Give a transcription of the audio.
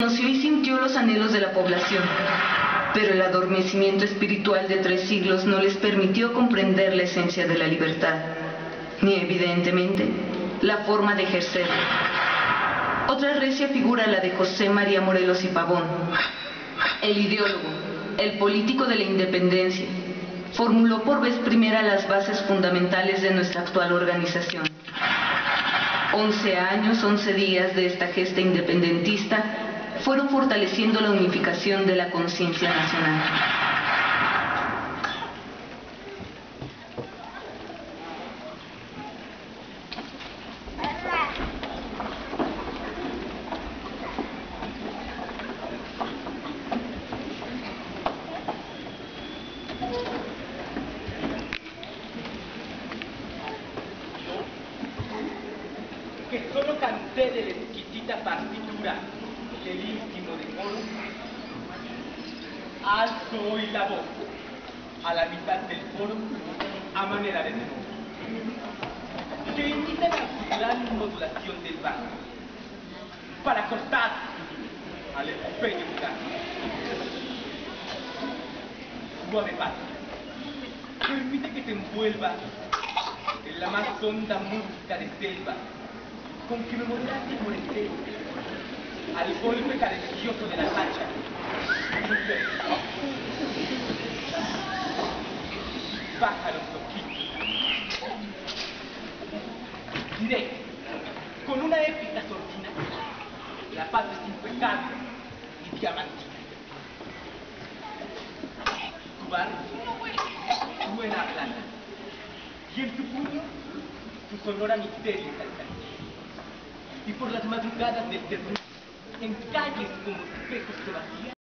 Conoció y sintió los anhelos de la población, pero el adormecimiento espiritual de 3 siglos no les permitió comprender la esencia de la libertad, ni evidentemente la forma de ejercerla. Otra recia figura la de José María Morelos y Pavón, el ideólogo, el político de la independencia. Formuló por vez primera las bases fundamentales de nuestra actual organización. 11 años, 11 días de esta gesta independentista fueron fortaleciendo la unificación de la conciencia nacional. Que solo canté de la exquisita partitura del íntimo decoro, alzo hoy la voz a la mitad del foro a manera de tenor, que imita la gran modulación del bajo para cortar al espejo lugar. Suave paso, permite que te envuelva en la más honda música de selva con que me moderaste por entero al golpe cadencioso de la hacha. Pájaros loquitos. Diré, con una épica sordina, la paz es impecable y diamantina. Tu barrio suena a plata, y en tu puño tu sonora misterio y calcadilla. Y por las madrugadas del terror, en calles como espejos de vacía,